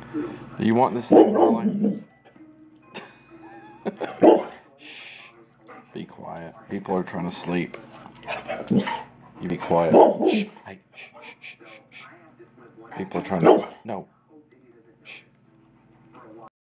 Are you wanting this thing rolling? Shh. Be quiet. People are trying to sleep. You be quiet. Shh. Hey. Shh. People are trying to... No.